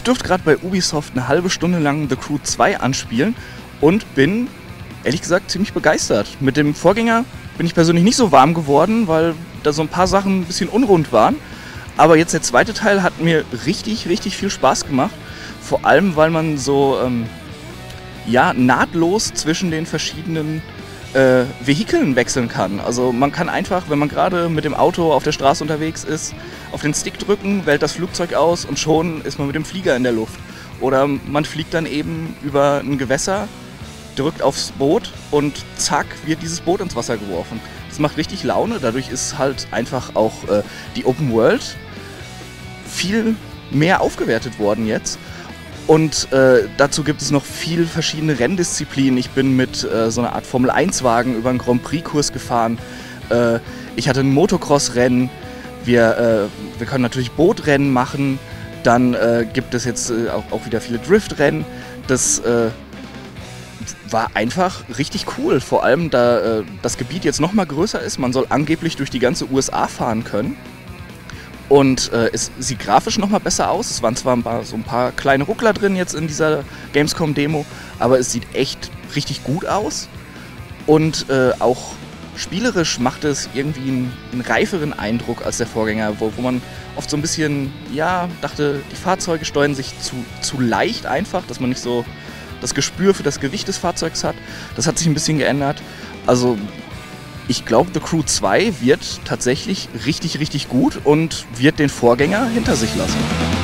Ich durfte gerade bei Ubisoft eine halbe Stunde lang The Crew 2 anspielen und bin, ehrlich gesagt, ziemlich begeistert. Mit dem Vorgänger bin ich persönlich nicht so warm geworden, weil da so ein paar Sachen ein bisschen unrund waren. Aber jetzt der zweite Teil hat mir richtig, richtig viel Spaß gemacht. Vor allem, weil man so nahtlos zwischen den verschiedenen Vehikeln wechseln kann. Also man kann einfach, wenn man gerade mit dem Auto auf der Straße unterwegs ist, auf den Stick drücken, wählt das Flugzeug aus und schon ist man mit dem Flieger in der Luft. Oder man fliegt dann eben über ein Gewässer, drückt aufs Boot und zack, wird dieses Boot ins Wasser geworfen. Das macht richtig Laune, dadurch ist halt einfach auch die Open World viel mehr aufgewertet worden jetzt. Und dazu gibt es noch viel verschiedene Renndisziplinen. Ich bin mit so einer Art Formel-1-Wagen über einen Grand Prix-Kurs gefahren. Ich hatte ein Motocross-Rennen. Wir können natürlich Bootrennen machen. Dann gibt es jetzt auch wieder viele Driftrennen. Das war einfach richtig cool. Vor allem, da das Gebiet jetzt noch mal größer ist. Man soll angeblich durch die ganze USA fahren können. Und es sieht grafisch noch mal besser aus. Es waren zwar so ein paar kleine Ruckler drin jetzt in dieser Gamescom-Demo, aber es sieht echt richtig gut aus. Und auch spielerisch macht es irgendwie einen reiferen Eindruck als der Vorgänger, wo man oft so ein bisschen, dachte, die Fahrzeuge steuern sich zu leicht einfach, dass man nicht so das Gespür für das Gewicht des Fahrzeugs hat. Das hat sich ein bisschen geändert. Also ich glaube, The Crew 2 wird tatsächlich richtig, richtig gut und wird den Vorgänger hinter sich lassen.